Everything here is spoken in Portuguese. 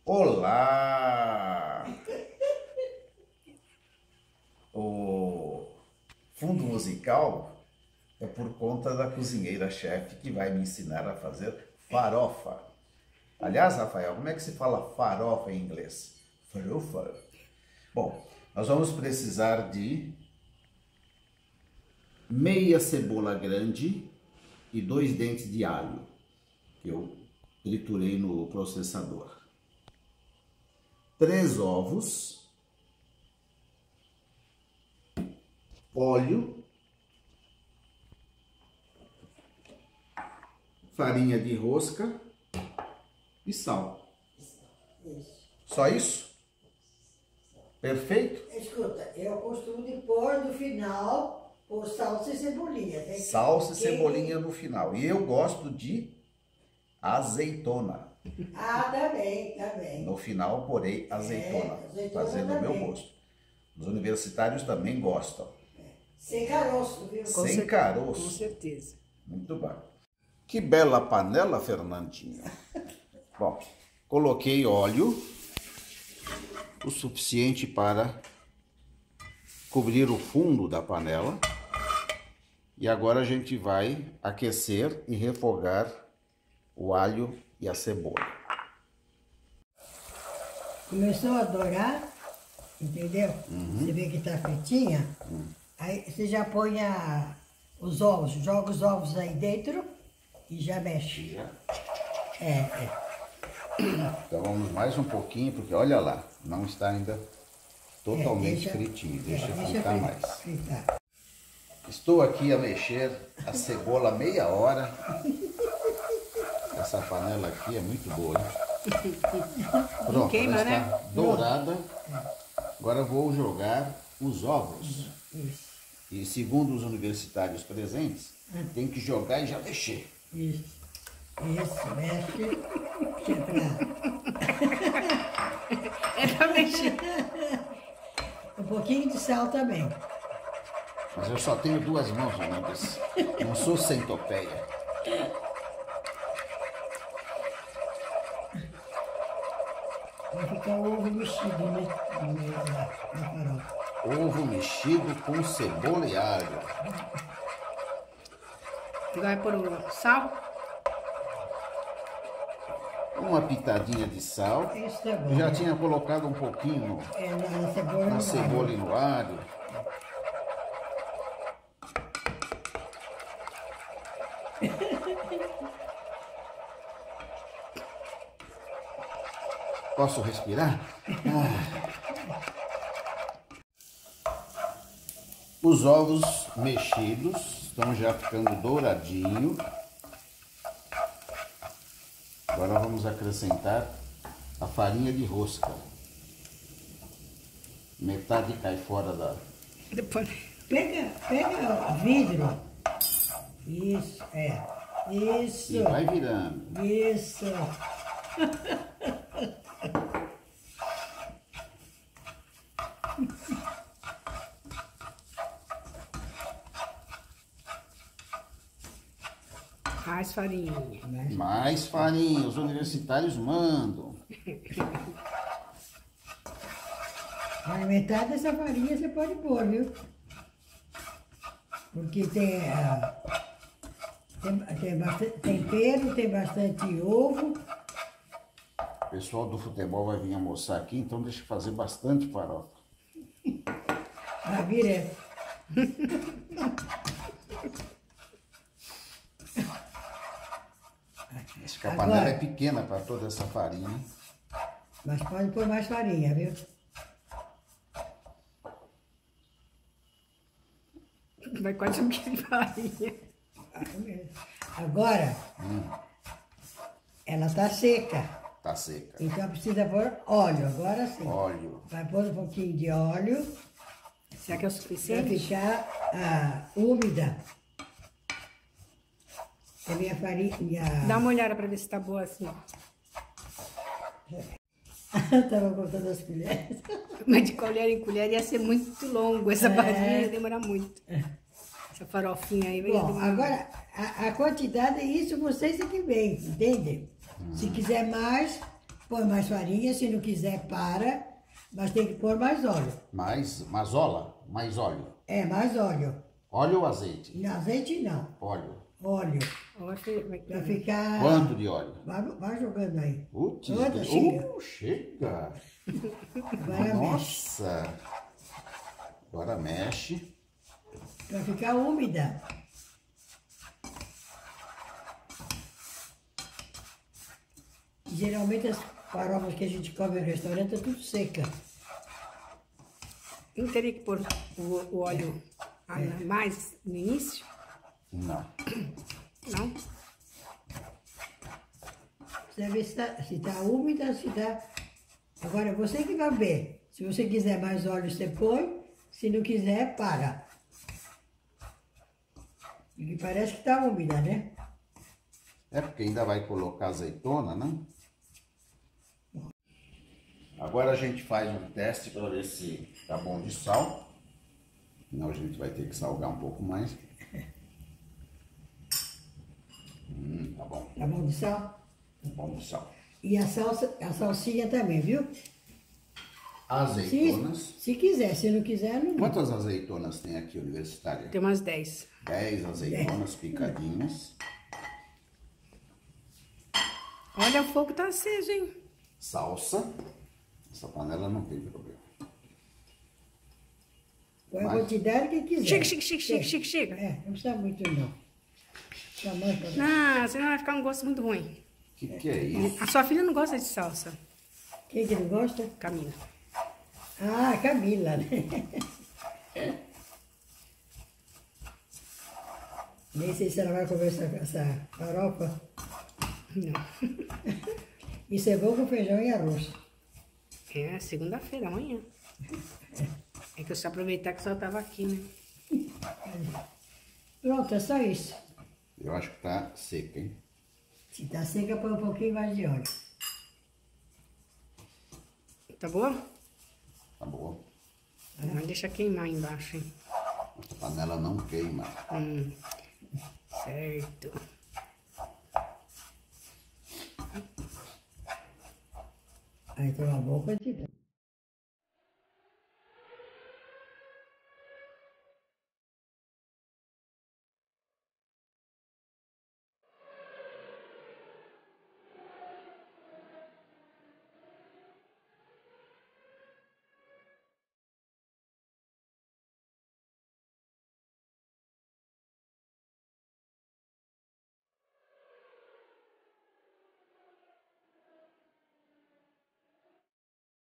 Olá! O fundo musical é por conta da cozinheira-chefe que vai me ensinar a fazer farofa. Aliás, Rafael, como é que se fala farofa em inglês? Farofa. Bom, nós vamos precisar de meia cebola grande e 2 dentes de alho, que eu triturei no processador. 3 ovos, óleo, farinha de rosca e sal. Isso. Só isso? Perfeito? Escuta, eu costumo de pôr no final o salsa e cebolinha. Tem Salsa e cebolinha no final. E eu gosto de azeitona. Ah, também. No final, porei azeitona, azeitona fazendo o meu também. gosto. Os universitários também gostam. Sem caroço, viu? Sem caroço. Com certeza. Muito bem. Que bela panela, Fernandinho. Bom, coloquei óleo o suficiente para cobrir o fundo da panela. E agora a gente vai aquecer e refogar o alho e a cebola. Começou a dourar, entendeu? Você vê que tá fritinha. Aí você já põe os ovos, joga os ovos aí dentro e já mexe. Então vamos mais um pouquinho, porque olha lá, não está ainda totalmente fritinho. Deixa fritar mais. Fritar. Estou aqui a mexer a cebola meia hora. Essa panela aqui é muito boa, hein? Pronto, queima, ela está né? dourada. Agora eu vou jogar os ovos. Isso, E segundo os universitários presentes, tem que jogar e já mexer. isso, mexe. Que É pra mexer. Um pouquinho de sal também. Mas eu só tenho 2 mãos, amigas. Não sou centopeia. Vai ficar o ovo mexido, né? No meio da farofa. Ovo mexido com cebola e alho. Vai pôr o sal. Uma pitadinha de sal. Isso tá bom. Já tinha colocado um pouquinho Na cebola. na não cebola vai. e no alho. Posso respirar? Os ovos mexidos estão já ficando douradinho. Agora vamos acrescentar a farinha de rosca. Metade cai fora da... Depois... Pega o vidro. Isso, Isso. E vai virando. Isso. Mais farinha. Mais farinha, os universitários mandam. Mas metade dessa farinha você pode pôr, viu? Porque tem bastante tempero, tem bastante ovo. O pessoal do futebol vai vir almoçar aqui, então deixa eu fazer bastante farofa. Ah, vira. Acho que a panela é pequena para toda essa farinha. Mas pode pôr mais farinha, viu? Vai quase 1 quilo de farinha. Agora, ela tá seca. Tá seca. Então precisa pôr óleo, agora sim. Óleo. Vai pôr um pouquinho de óleo Será que é o para suficiente? ficar úmida. A minha farinha... Dá uma olhada pra ver se tá boa assim. Tava contando as colheres. Mas de colher em colher ia ser muito longo. Essa farinha ia demorar muito. Essa farofinha aí vai Bom, demorar. agora a quantidade, isso vocês é que veem, entende? Se quiser mais, Põe mais farinha, se não quiser, para. Mas tem que pôr mais óleo. Mais óleo. Mais óleo. Óleo ou azeite? Não, azeite não. Óleo. Óleo. Vai Pra ficar... Quanto de óleo? Vai jogando aí. Putz, Chega. chega. Agora mexe. Nossa. Agora mexe. Pra ficar úmida. Geralmente as farofas que a gente come no restaurante é tudo seca. Não teria que pôr o óleo mais no início? Não. Não? Você vai ver se tá úmida, se tá... Agora, você que vai ver. Se você quiser mais óleo, você põe. Se não quiser, para. E parece que tá úmida, né? É porque ainda vai colocar azeitona, né? Agora a gente faz um teste para ver se tá bom de sal. Senão a gente vai ter que salgar um pouco mais. Tá bom. Tá bom de sal? Tá bom de sal. E a salsinha também, viu? Azeitonas. Se quiser, se não quiser, não. Quantas azeitonas tem aqui, universitária? Tem umas 10. 10 azeitonas picadinhas. Olha, o fogo tá aceso, hein? Salsa. Essa panela não tem problema. Põe a quantidade que quiser. Chega. Não precisa muito não. Tamanho pra... Não, senão vai ficar um gosto muito ruim. Que é isso? A sua filha não gosta de salsa, Quem que não gosta? Camila. Ah, Camila, né? Nem sei se ela vai comer essa farofa. Não. Isso é bom com feijão e arroz. É segunda-feira, amanhã. É que eu só aproveitar que só tava aqui, né? Pronto, é só isso. Eu acho que tá seca, hein? Se tá seca, põe um pouquinho mais de óleo. Tá boa? Tá boa. Mas deixa queimar embaixo, hein? A panela não queima. Certo. Aí tem uma boa quantidade.